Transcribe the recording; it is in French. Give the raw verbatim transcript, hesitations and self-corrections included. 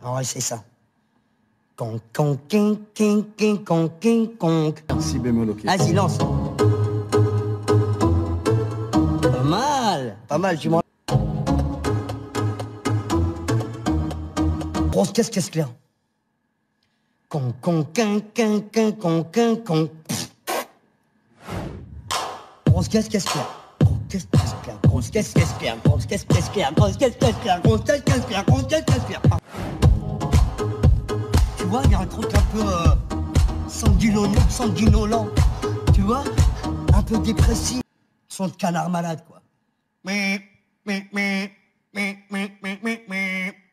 Ouais, c'est ça. Con, con, quin, quin, quin, con, quin, con. Si bémol, ok. Ah, silence. Pas mal, pas mal, tu m'en... Grosse caisse, caisse claire. Con, con, quin, quin, quin, con, quin, con. Grosse caisse, caisse claire. Grosse caisse, caisse claire. Grosse caisse, caisse claire. Grosse caisse, caisse claire. Grosse caisse, caisse claire. Grosse caisse, caisse claire. Grosse caisse, caisse claire. Tu vois, il y a un truc un peu euh, sanguinolent, sanguinolent. Tu vois, un peu dépressif. Son de canard malade, quoi. Mais, mais, mais, mais, mais, mais, mais, mais.